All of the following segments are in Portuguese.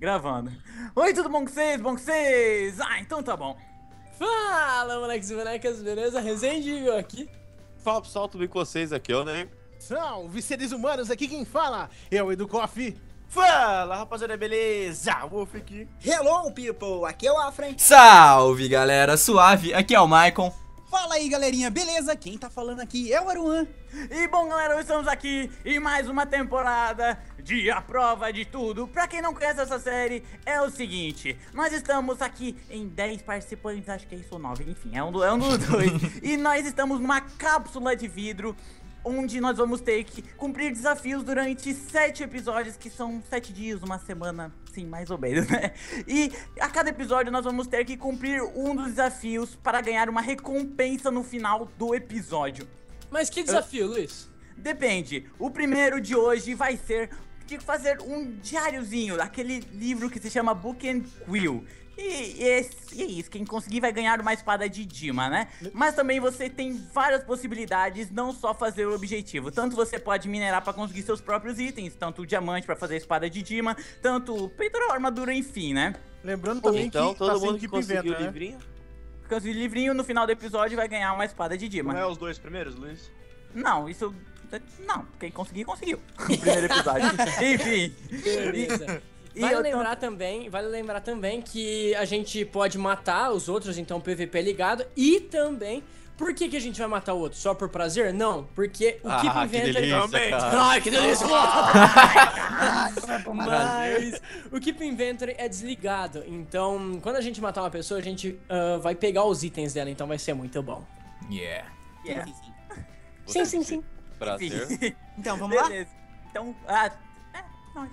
gravando. Oi, tudo bom com vocês? Bom com vocês? Ah, então tá bom. Fala, moleques e bonecas, beleza? Resende aqui. Fala pessoal, tudo bem com vocês? Aqui é o Ney. Salve, seres humanos, aqui quem fala é o Edu Coffee. Fala, rapaziada, beleza? Wolf aqui. Hello, people! Aqui é o Afren. Salve, galera, suave, aqui é o Maicon. Fala aí, galerinha, beleza? Quem tá falando aqui é o Aruan. E bom, galera, hoje estamos aqui em mais uma temporada de A Prova de Tudo. Pra quem não conhece essa série, é o seguinte: nós estamos aqui em 10 participantes, acho que é isso ou 9, enfim, é um dos dois. E nós estamos numa cápsula de vidro, onde nós vamos ter que cumprir desafios durante 7 episódios, que são 7 dias, uma semana, sim, mais ou menos, né? E a cada episódio nós vamos ter que cumprir um dos desafios para ganhar uma recompensa no final do episódio. Mas que desafio, Luiz? Depende. O primeiro de hoje vai ser de fazer um diáriozinho, aquele livro que se chama Book and Quill. E é isso, quem conseguir vai ganhar uma espada de Dima, né? Mas também você tem várias possibilidades, não só fazer o objetivo. Tanto você pode minerar pra conseguir seus próprios itens, tanto o diamante pra fazer a espada de Dima, tanto peitoral, armadura, enfim, né? Lembrando também Então, que todo tá sem mundo que equipe conseguiu inventa, o né? livrinho. Conseguir o livrinho no final do episódio vai ganhar uma espada de Dima. Não é os dois primeiros, Luiz? Não, isso... Não, quem conseguir, conseguiu. O primeiro episódio. Enfim. Beleza. E Vale eu lembrar também que a gente pode matar os outros, então o PVP é ligado. E também, por que a gente vai matar o outro? Só por prazer? Não, porque o Keep Que Inventory... delícia, cara. Ai, que delícia! Mas o Keep Inventory é desligado, então quando a gente matar uma pessoa, a gente vai pegar os itens dela, então vai ser muito bom. Yeah. Yeah. Sim. Prazer. Enfim. Então, vamos lá? Beleza. Então, nóis.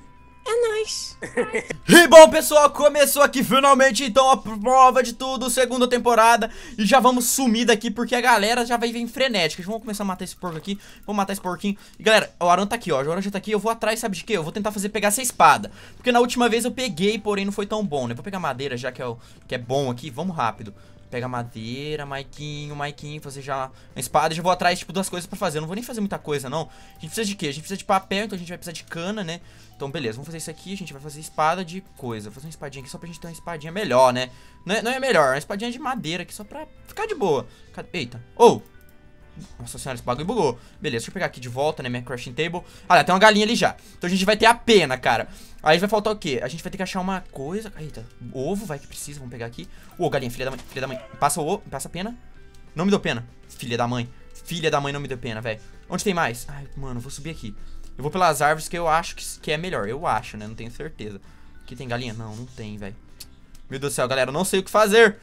E bom, pessoal, começou aqui finalmente então a prova de tudo, segunda temporada. E já vamos sumir daqui porque a galera já vai vir frenética. Vamos começar a matar esse porco aqui. Vamos matar esse porquinho. E galera, o Aran tá aqui, ó. O Aran já tá aqui. Eu vou atrás, sabe de quê? Eu vou tentar pegar essa espada. Porque na última vez eu peguei, porém não foi tão bom, né? Vou pegar madeira já que é bom aqui. Vamos rápido. Pega madeira, Maiquinho, fazer já uma espada. Já vou atrás, tipo, das coisas pra fazer. Eu não vou nem fazer muita coisa, não. A gente precisa de quê? A gente precisa de papel, então a gente vai precisar de cana, né? Então, beleza, vamos fazer isso aqui. A gente vai fazer espada de coisa. Vou fazer uma espadinha aqui só pra gente ter uma espadinha melhor, né? Não é melhor, é uma espadinha de madeira aqui só pra ficar de boa. Eita. Nossa senhora, esse bagulho bugou. Beleza, deixa eu pegar aqui de volta, né, minha crafting table. Ah, tem uma galinha ali já. Então a gente vai ter a pena, cara. Aí vai faltar o quê? A gente vai ter que achar uma coisa. Eita, ovo, vai que precisa, vamos pegar aqui. Galinha, filha da mãe. Passa o ovo, passa a pena. Não me deu pena, filha da mãe. Filha da mãe não me deu pena, velho. Onde tem mais? Ai, mano, vou subir aqui. Eu vou pelas árvores que eu acho que é melhor. Eu acho, né, não tenho certeza. Aqui tem galinha? Não tem, velho. Meu Deus do céu, galera, eu não sei o que fazer.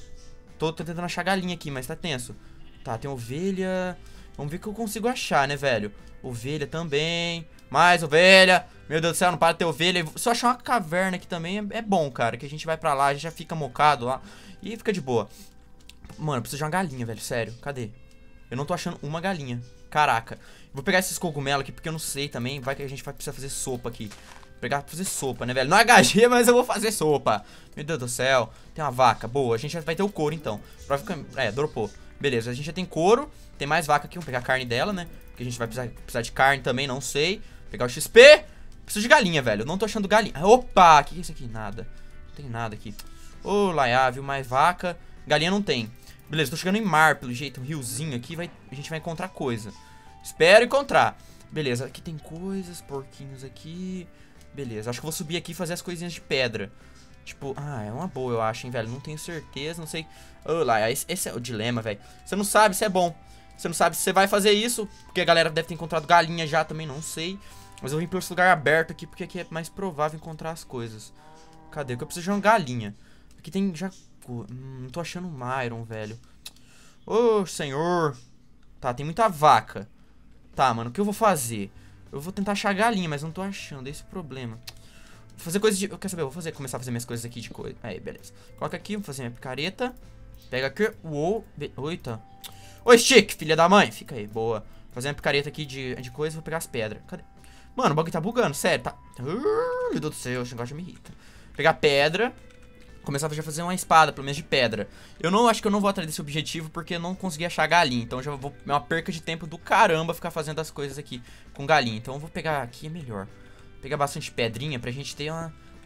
Tô tentando achar galinha aqui, mas tá tenso. Tá, tem ovelha. Vamos ver o que eu consigo achar, né, velho? Ovelha também. Mais ovelha. Meu Deus do céu, não para de ter ovelha. Se eu achar uma caverna aqui também é bom, cara. Que a gente vai pra lá, a gente já fica mocado lá. E fica de boa. Mano, eu preciso de uma galinha, velho. Sério, cadê? Eu não tô achando uma galinha. Caraca. Vou pegar esses cogumelos aqui porque eu não sei também. Vai que a gente vai precisar fazer sopa aqui. Vou pegar pra fazer sopa, né, velho? Não é HG, mas eu vou fazer sopa. Meu Deus do céu. Tem uma vaca. Boa, a gente já vai ter o couro, então. Dropou. Beleza, a gente já tem couro. Tem mais vaca aqui, vamos pegar a carne dela, né? Porque a gente vai precisar de carne também, não sei. Pegar o XP. Preciso de galinha, velho, eu não tô achando galinha. Opa, que é isso aqui? Nada. Não tem nada aqui. Laia, viu? Mais vaca. Galinha não tem. Beleza, tô chegando em mar, pelo jeito. Um riozinho aqui, a gente vai encontrar coisa. Espero encontrar. Beleza, aqui tem coisas, porquinhos aqui. Beleza, acho que eu vou subir aqui e fazer as coisinhas de pedra. Tipo, é uma boa, eu acho, hein, velho. Não tenho certeza, não sei. Esse é o dilema, velho. Você não sabe se é bom. Você não sabe se você vai fazer isso, porque a galera deve ter encontrado galinha já também, não sei. Mas eu vim pelo esse lugar aberto aqui, porque aqui é mais provável encontrar as coisas. Cadê? Porque eu preciso de uma galinha. Aqui tem já... não tô achando um iron, velho. Senhor. Tá, tem muita vaca. Tá, mano, o que eu vou fazer? Eu vou tentar achar galinha, mas não tô achando, esse é o problema. Vou fazer coisas de... Quer saber? Eu vou começar a fazer minhas coisas aqui de coisa. Aí, beleza. Coloca aqui, vou fazer minha picareta. Pega aqui. Oita. Oi, Chique, filha da mãe. Fica aí, boa. Vou fazer uma picareta aqui de coisa, vou pegar as pedras. Cadê? Mano, o bagulho tá bugando, sério, tá... Meu Deus do céu, esse negócio já me irrita. Pegar pedra. Começar a fazer uma espada, pelo menos de pedra. Eu não acho que eu não vou atrás desse objetivo porque eu não consegui achar galinha. Então já vou... É uma perca de tempo do caramba ficar fazendo as coisas aqui com galinha. Então eu vou pegar aqui, é melhor. Pegar bastante pedrinha pra gente ter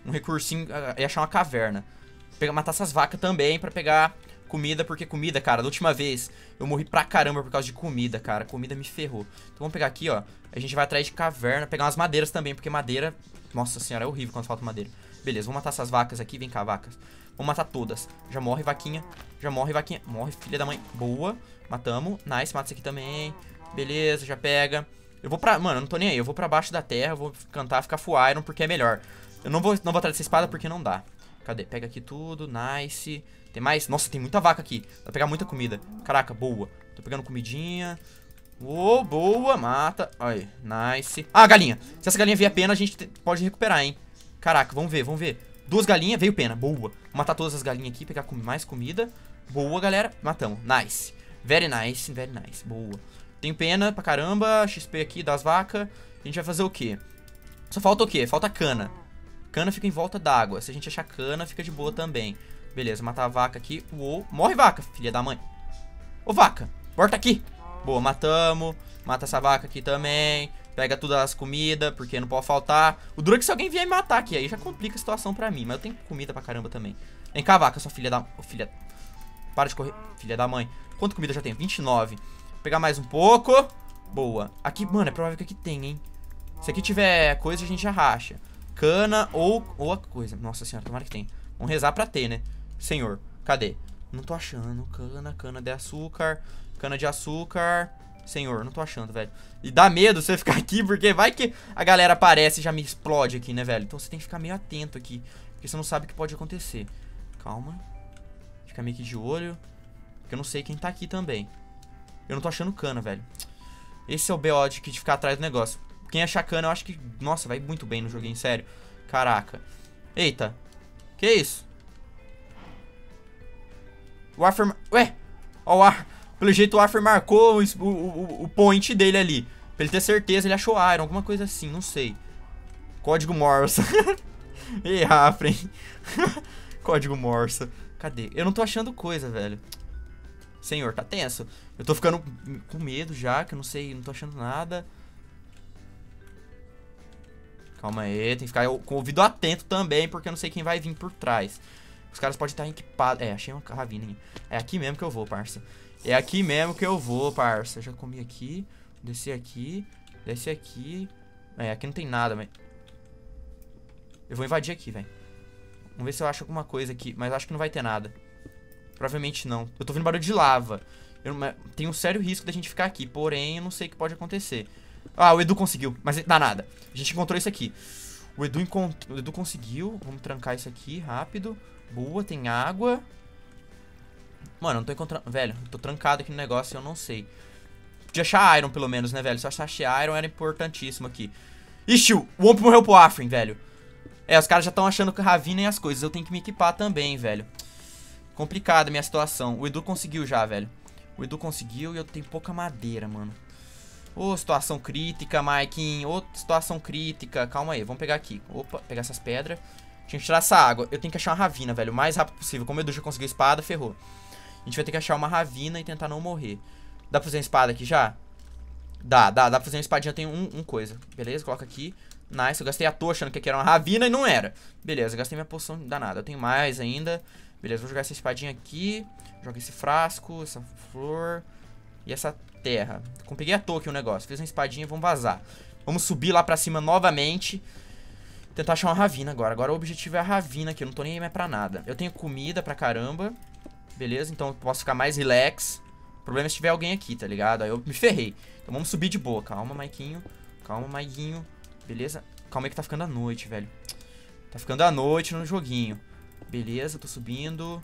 um recursinho e achar uma caverna. Matar essas vacas também pra pegar comida, porque comida, cara, da última vez eu morri pra caramba por causa de comida, cara. Comida me ferrou. Então vamos pegar aqui, ó. A gente vai atrás de caverna, pegar umas madeiras também, porque madeira... Nossa senhora, é horrível quando falta madeira. Beleza, vamos matar essas vacas aqui. Vem cá, vacas. Vamos matar todas. Já morre, vaquinha. Já morre, vaquinha. Morre, filha da mãe. Boa. Matamos. Nice, mata isso aqui também. Beleza, já pega. Eu vou pra... Mano, eu não tô nem aí. Eu vou pra baixo da terra. Eu vou cantar, ficar full iron, porque é melhor. Eu não vou atrás dessa espada porque não dá. Cadê? Pega aqui tudo. Nice. Tem mais? Nossa, tem muita vaca aqui. Dá pra pegar muita comida. Caraca, boa. Tô pegando comidinha. Uou, boa. Mata. Aí, nice. Ah, galinha. Se essa galinha vier pena, a gente pode recuperar, hein. Caraca, vamos ver, vamos ver. 2 galinhas, veio pena. Boa. Vou matar todas as galinhas aqui, pegar mais comida. Boa, galera. Matamos. Nice. Very nice, very nice. Boa. Tenho pena pra caramba. XP aqui das vacas. A gente vai fazer o quê? Só falta o quê? Falta cana. Cana fica em volta d'água. Se a gente achar cana, fica de boa também. Beleza, matar a vaca aqui. Uou. Morre, vaca, filha da mãe. Ô, vaca. Volta aqui. Boa, matamos. Mata essa vaca aqui também. Pega todas as comidas, porque não pode faltar. O duro é que se alguém vier me matar aqui, aí já complica a situação pra mim. Mas eu tenho comida pra caramba também. Vem cá, vaca, sua filha da... Oh, filha... Para de correr. Filha da mãe. Quanto comida eu já tenho? 29. Vou pegar mais um pouco. Boa. Aqui, mano, é provável que aqui tem, hein. Se aqui tiver coisa, a gente já racha. Cana ou a coisa. Nossa senhora, tomara que tem. Vamos rezar pra ter, né? Senhor, cadê? Não tô achando. Cana de açúcar. Cana de açúcar. Senhor, não tô achando, velho. E dá medo você ficar aqui, porque vai que a galera aparece e já me explode aqui, né, velho? Então você tem que ficar meio atento aqui, porque você não sabe o que pode acontecer. Calma. Fica meio que de olho, porque eu não sei quem tá aqui também. Eu não tô achando cana, velho. Esse é o BO de ficar atrás do negócio. Quem achar cana, eu acho que... Nossa, vai muito bem no joguinho, sério. Caraca. Eita. Que isso? O Arthur... Ué? Ó, o Arthur... Pelo jeito o Arthur marcou o point dele ali. Pra ele ter certeza, ele achou Iron, alguma coisa assim, não sei. Código Morse. Ei, Arthur, hein? Código Morse. Cadê? Eu não tô achando coisa, velho. Senhor, tá tenso. Eu tô ficando com medo já, que eu não sei, não tô achando nada. Calma aí, tem que ficar com o ouvido atento também, porque eu não sei quem vai vir por trás. Os caras podem estar equipados. É, achei uma ravina. É aqui mesmo que eu vou, parça. É aqui mesmo que eu vou, parça. Já comi aqui. Descer aqui. Descer aqui. É, aqui não tem nada, mas... Eu vou invadir aqui, velho. Vamos ver se eu acho alguma coisa aqui. Mas acho que não vai ter nada. Provavelmente não. Eu tô vendo barulho de lava. Tem um sério risco da gente ficar aqui. Porém, eu não sei o que pode acontecer. Ah, o Edu conseguiu. Mas dá nada. A gente encontrou isso aqui. O Edu conseguiu. Vamos trancar isso aqui rápido. Boa, tem água. Mano, eu não tô encontrando... Velho, eu tô trancado aqui no negócio e eu não sei. Podia achar Iron, pelo menos, né, velho? Se eu achasse Iron, era importantíssimo aqui. Ixi, o Womp morreu pro Afrin, velho. É, os caras já estão achando que Ravina e as coisas. Eu tenho que me equipar também, velho. Complicada a minha situação. O Edu conseguiu já, velho. O Edu conseguiu e eu tenho pouca madeira, mano. Ô, situação crítica, Maikinho. Ô, situação crítica. Calma aí, vamos pegar aqui. Opa, pegar essas pedras. Tinha que tirar essa água. Eu tenho que achar uma Ravina, velho. O mais rápido possível. Como o Edu já conseguiu espada, ferrou. A gente vai ter que achar uma Ravina e tentar não morrer. Dá pra fazer uma espada aqui já? Dá pra fazer uma espadinha. Eu tenho um coisa. Beleza, coloca aqui. Nice, eu gastei à toa achando que aqui era uma Ravina e não era. Beleza, gastei minha poção danada. Eu tenho mais ainda. Beleza, vou jogar essa espadinha aqui. Joga esse frasco, essa flor e essa terra. Peguei à toa aqui o negócio. Fiz uma espadinha e vamos vazar. Vamos subir lá pra cima novamente. Tentar achar uma Ravina agora. Agora o objetivo é a Ravina aqui. Eu não tô nem aí mais pra nada. Eu tenho comida pra caramba. Beleza, então eu posso ficar mais relax. O problema é se tiver alguém aqui, tá ligado? Aí eu me ferrei. Então vamos subir de boa. Calma, Maiquinho. Calma, Maiguinho. Beleza? Calma aí que tá ficando a noite, velho. Tá ficando a noite no joguinho. Beleza, tô subindo.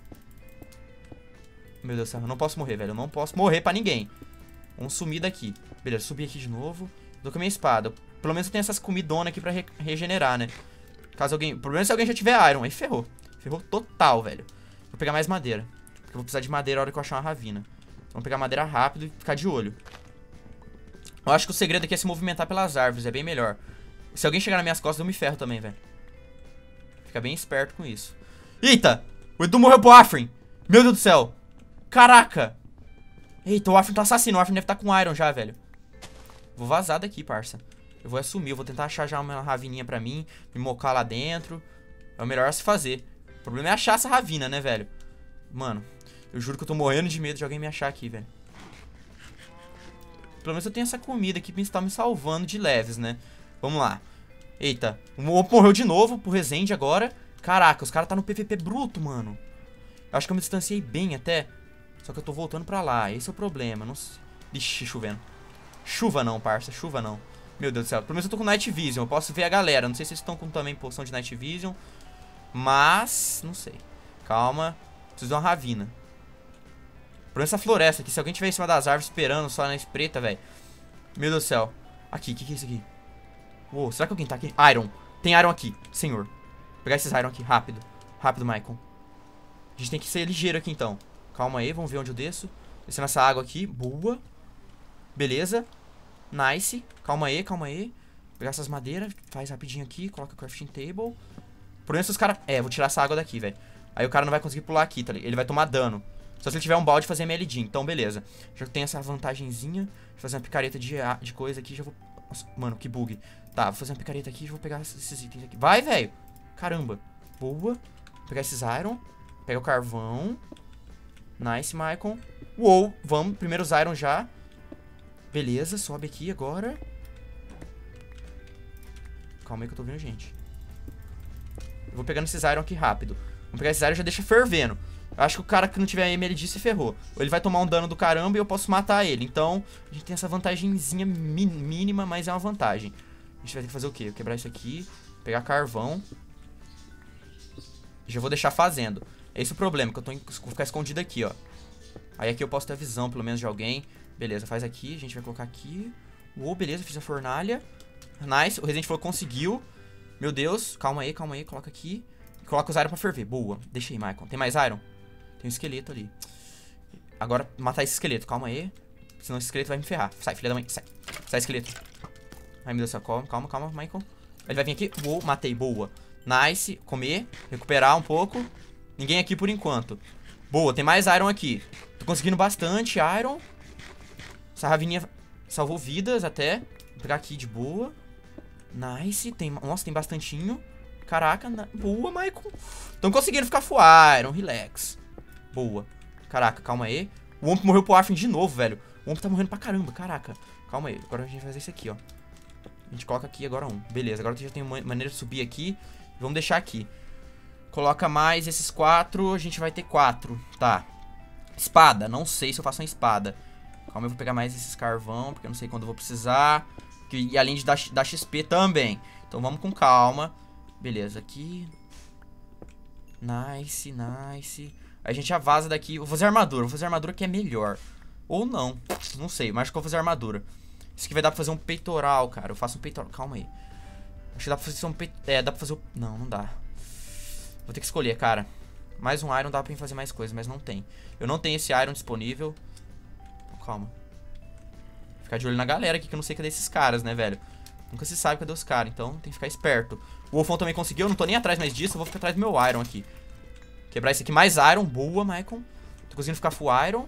Meu Deus do céu, eu não posso morrer, velho. Eu não posso morrer pra ninguém. Vamos sumir daqui. Beleza, subi aqui de novo. Tô com a minha espada. Pelo menos eu tenho essas comidonas aqui pra regenerar, né? Caso alguém... O problema é se alguém já tiver Iron. Aí ferrou. Ferrou total, velho. Vou pegar mais madeira. Porque eu vou precisar de madeira na hora que eu achar uma Ravina. Vamos pegar madeira rápido e ficar de olho. Eu acho que o segredo aqui é se movimentar pelas árvores. É bem melhor. Se alguém chegar nas minhas costas, eu me ferro também, velho. Fica bem esperto com isso. Eita! O Edu morreu pro Afrin. Meu Deus do céu. Caraca. Eita, o Afrin tá assassino. O Afrin deve estar com Iron já, velho. Vou vazar daqui, parça. Eu vou assumir. Eu vou tentar achar já uma Ravininha pra mim. Me mocar lá dentro. É o melhor a se fazer. O problema é achar essa ravina, né, velho? Mano, eu juro que eu tô morrendo de medo de alguém me achar aqui, velho. Pelo menos eu tenho essa comida que tá me salvando de leves, né? Vamos lá. Eita, o Womp morreu de novo pro Resende agora. Caraca, os caras tá no PVP bruto, mano. Eu acho que eu me distanciei bem até. Só que eu tô voltando pra lá, esse é o problema. Não sei. Ixi, chovendo. Chuva não, parça, chuva não. Meu Deus do céu, pelo menos eu tô com Night Vision. Eu posso ver a galera, não sei se vocês estão com também poção de Night Vision. Mas, não sei. Calma, preciso de uma ravina. Por essa floresta aqui, se alguém tiver em cima das árvores esperando só na espreita, velho. Meu Deus do céu. Aqui, o que é isso aqui? Uou, será que alguém tá aqui? Iron. Tem Iron aqui, senhor. Vou pegar esses Iron aqui, rápido. Rápido, Michael. A gente tem que ser ligeiro aqui, então. Calma aí, vamos ver onde eu desço. Descendo essa água aqui, boa. Beleza. Nice. Calma aí, calma aí. Vou pegar essas madeiras, faz rapidinho aqui, coloca o crafting table. Por isso os caras... vou tirar essa água daqui, velho. Aí o cara não vai conseguir pular aqui, tá ligado? Ele vai tomar dano. Só se ele tiver um balde fazer MLD. Então, beleza. Já tem essa vantagenzinha. Vou fazer uma picareta de coisa aqui. Já vou... Nossa, mano, que bug. Tá, vou fazer uma picareta aqui. Já vou pegar esses itens aqui. Vai, velho. Caramba. Boa. Vou pegar esses iron. Pega o carvão. Nice, Michael. Uou, vamos. Primeiro os iron já. Beleza, sobe aqui agora. Calma aí que eu tô vendo gente. Eu vou pegando esses iron aqui rápido. Vamos pegar esses iron e já deixa fervendo. Eu acho que o cara que não tiver MLD se ferrou. Ou ele vai tomar um dano do caramba e eu posso matar ele. Então, a gente tem essa vantagenzinha mínima, mas é uma vantagem. A gente vai ter que fazer o quê? Eu quebrar isso aqui, pegar carvão. E já vou deixar fazendo. Esse é o problema, que eu vou ficar escondido aqui, ó. Aí aqui eu posso ter a visão, pelo menos, de alguém. Beleza, faz aqui, a gente vai colocar aqui. Uou, beleza, fiz a fornalha. Nice, o Resident falou que conseguiu. Meu Deus, calma aí, coloca aqui. Coloca os iron pra ferver, boa. Deixa aí, Michael. Tem mais iron? Tem um esqueleto ali. Agora, matar esse esqueleto, calma aí. Senão esse esqueleto vai me ferrar. Sai, filha da mãe, sai. Sai, esqueleto. Ai, meu Deus do céu, calma, Michael. Ele vai vir aqui, uou, matei, boa. Nice, comer, recuperar um pouco. Ninguém aqui por enquanto. Boa, tem mais iron aqui. Tô conseguindo bastante iron. Essa ravininha salvou vidas até. Vou pegar aqui de boa. Nice, nossa, tem bastantinho. Caraca, boa, Michael. Tão conseguindo ficar full iron, relax. Boa. Caraca, calma aí. O Womp morreu pro Arfin de novo, velho. O Womp tá morrendo pra caramba, caraca. Calma aí, agora a gente vai fazer isso aqui, ó. A gente coloca aqui agora um. Beleza, agora já tem uma maneira de subir aqui. Vamos deixar aqui. Coloca mais esses 4, a gente vai ter 4. Tá. Espada, não sei se eu faço uma espada. Calma, eu vou pegar mais esses carvão, porque eu não sei quando eu vou precisar. E além de dar XP também. Então vamos com calma. Beleza, aqui. Nice, nice. Aí a gente já vaza daqui. Vou fazer armadura que é melhor. Ou não, não sei, mas acho que eu vou fazer armadura. Isso aqui vai dar pra fazer um peitoral, cara. Eu faço um peitoral, calma aí. Acho que dá pra fazer um peitoral. Dá pra fazer Não, não dá. Vou ter que escolher, cara. Mais um iron dá pra fazer mais coisas, mas não tem. Eu não tenho esse iron disponível. Calma. Vou ficar de olho na galera aqui, que eu não sei cadê esses caras, né, velho. Nunca se sabe cadê os caras, então tem que ficar esperto. O Wolfão também conseguiu, eu não tô nem atrás mais disso. Eu vou ficar atrás do meu iron aqui. Quebrar esse aqui, mais iron, boa, Michael. Tô conseguindo ficar full iron.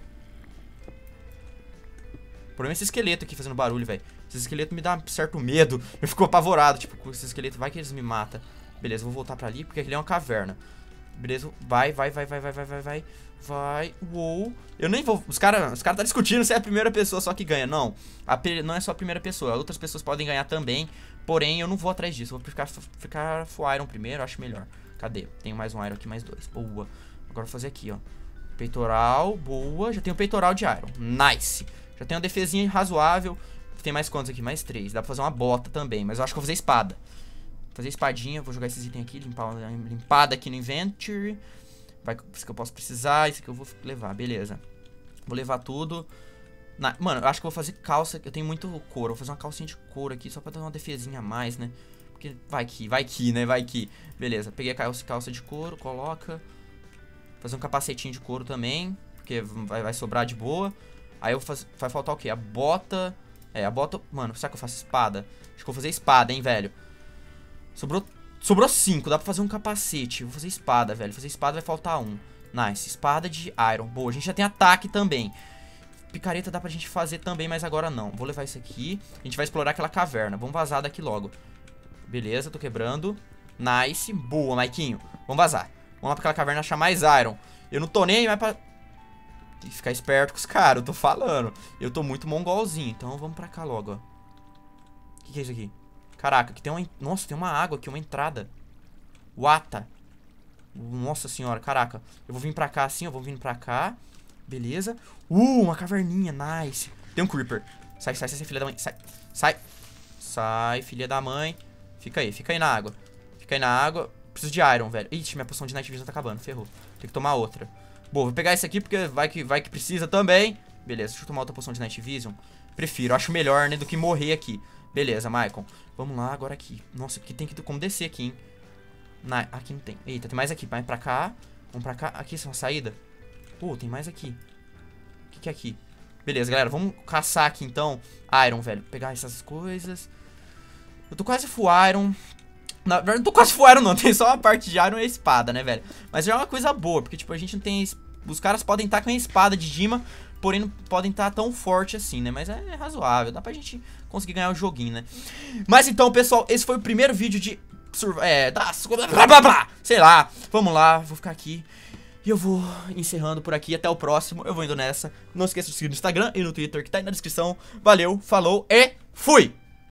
O problema é esse esqueleto aqui fazendo barulho, velho. Esse esqueleto me dá um certo medo. Eu fico apavorado, tipo, com esse esqueleto, vai que eles me matam. Beleza, vou voltar pra ali, porque aqui é uma caverna. Beleza, vai. Vai, uou. Eu nem vou, os cara tá discutindo se é a primeira pessoa só que ganha. Não, não é só a primeira pessoa, outras pessoas podem ganhar também. Porém, eu não vou atrás disso, eu vou ficar full iron primeiro, acho melhor. Cadê? Tenho mais um iron aqui, mais 2, boa. Agora vou fazer aqui, ó. Peitoral, boa, já tenho peitoral de iron, nice. Já tenho uma defesinha razoável. Tem mais quantos aqui? Mais 3, dá pra fazer uma bota também, mas eu acho que eu vou fazer espada. Vou fazer espadinha, vou jogar esses itens aqui, limpada aqui no inventory. Vai, isso que eu posso precisar, isso que eu vou levar, beleza. Vou levar tudo. Mano, eu acho que eu vou fazer calça, eu tenho muito couro. Vou fazer uma calcinha de couro aqui, só pra dar uma defesinha a mais, né? Porque vai que, né? Vai que. Beleza, peguei a calça de couro, coloca. Fazer um capacetinho de couro também, porque vai sobrar de boa. Aí vai faltar o quê? A bota. A bota... Mano, será que eu faço espada? Acho que eu vou fazer espada, hein, velho. Sobrou 5, dá pra fazer um capacete. Vou fazer espada, velho. Fazer espada vai faltar 1. Nice, espada de iron. Boa, a gente já tem ataque também. Picareta dá pra gente fazer também, mas agora não. Vou levar isso aqui. A gente vai explorar aquela caverna. Vamos vazar daqui logo. Beleza, tô quebrando. Nice. Boa, Maiquinho. Vamos vazar. Vamos lá pra aquela caverna achar mais iron. Eu não tô nem mais pra... Tem que ficar esperto com os caras, eu tô falando. Eu tô muito mongolzinho, então vamos pra cá logo, ó. O que é isso aqui? Caraca, aqui tem uma... Nossa, tem uma água aqui, uma entrada. Wata. Nossa senhora, caraca. Eu vou vir pra cá assim, eu vou vir pra cá. Beleza. Uma caverninha, nice. Tem um creeper. Sai, filha da mãe. Sai, sai. Sai, filha da mãe. Fica aí na água. Fica aí na água. Preciso de iron, velho. Ixi, minha poção de Night Vision tá acabando, ferrou. Tem que tomar outra. Boa, vou pegar esse aqui porque vai que precisa também. Beleza, deixa eu tomar outra poção de Night Vision. Prefiro, acho melhor, né, do que morrer aqui. Beleza, Maicon. Vamos lá, agora aqui. Nossa, aqui tem que como descer aqui, hein. Aqui não tem. Eita, tem mais aqui. Vai pra cá. Vamos pra cá. Aqui, essa é uma saída. Tem mais aqui. O que é aqui? Beleza, galera, vamos caçar aqui, então. Iron, velho. Pegar essas coisas. Eu tô quase full iron. Na verdade, não tô quase full iron, não. Tem só uma parte de iron e a espada, né, velho? Mas já é uma coisa boa, porque, tipo, a gente não tem... Os caras podem estar com a espada de Dima, porém não podem estar tão forte assim, né? Mas é razoável. Dá pra gente conseguir ganhar o joguinho, né? Mas então, pessoal, esse foi o primeiro vídeo de... sei lá. Vamos lá, vou ficar aqui. E eu vou encerrando por aqui. Até o próximo. Eu vou indo nessa. Não esqueça de seguir no Instagram e no Twitter, que tá aí na descrição. Valeu, falou e fui!